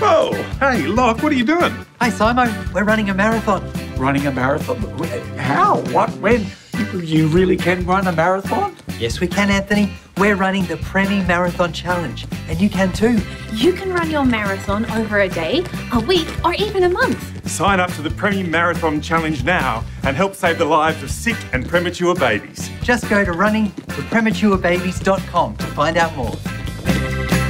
Oh, hey, Locke, what are you doing? Hey, Simo, we're running a marathon. Running a marathon? How? What? When? You really can run a marathon? Yes, we can, Anthony. We're running the Premmie Marathon Challenge, and you can too. You can run your marathon over a day, a week, or even a month. Sign up to the Premmie Marathon Challenge now and help save the lives of sick and premature babies. Just go to runningforprematurebabies.com to find out more.